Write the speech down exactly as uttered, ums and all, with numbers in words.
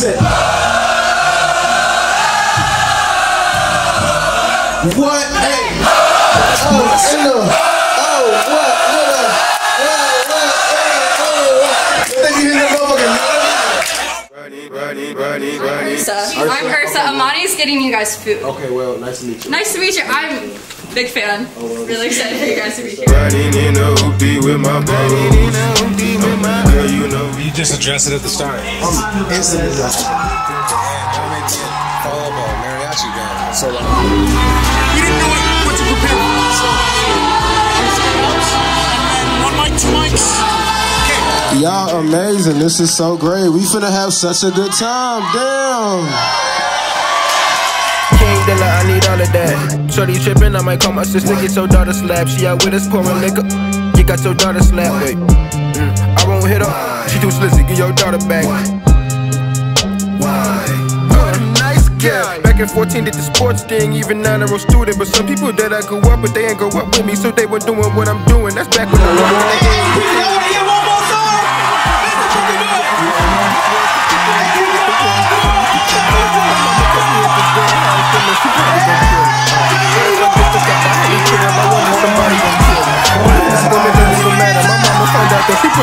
said, what? Hey. Oh, nigga. Oh, what? Nigga. What? What? Hey, hey. Think you hear that motherfucker? Ursa. I'm Ursa. Amani's getting you guys food. Okay, well, nice to meet you. Nice to meet you. I'm a big fan. Oh, well, really excited for you guys to be here. You just addressed it at the start. I'm instantly like, follow up a mariachi band. so like, We didn't know what to prepare for. So, one mic, two mics. y'all amazing. This is so great. We finna have such a good time. Damn. King Dilla, I need all of that. Shorty trippin', I might call my sister, get your daughter slapped. She out with us pouring liquor. You got your daughter slapped, wait. Mm, I won't hit her. She too slissy, get your daughter back. Why? Uh, nice girl. Back in fourteen, did the sports thing. Even now, I'm a student. But some people that I grew up with, they ain't grow up with me. So they weren't doing what I'm doing. That's back when I was She